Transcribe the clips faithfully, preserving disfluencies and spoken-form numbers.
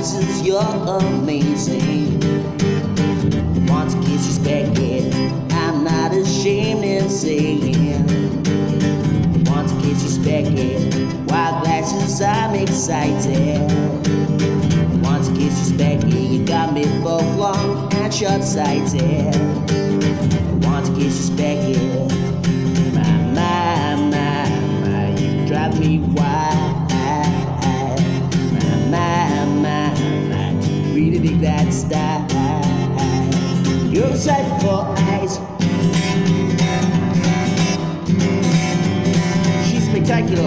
glasses, you're amazing. Want to kiss you, Speccy, I'm not ashamed in saying. Want to kiss you, Speccy, wild glasses, I'm excited. Want to kiss you, Speccy, you got me both long and short-sighted. Want to kiss you, Speccy, my, my, my, my, you drive me wild. My, my, my, my, really dig that style. You're a sight for eyes. She's spectacular.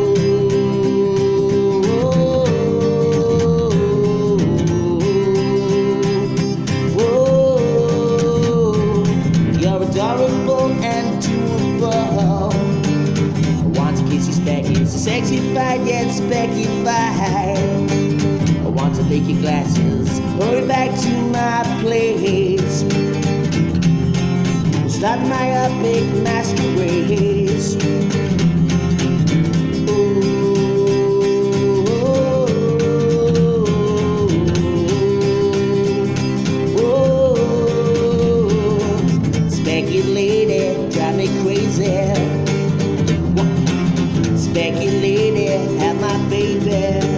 Adorable and doable. I want to kiss you, Speccy. It's a sexy fight, yet Speccy fight. I want to lick your glasses, hurry back to my place. Start my epic masquerades. Speccy lady, drive me crazy. Speccy lady, have my baby.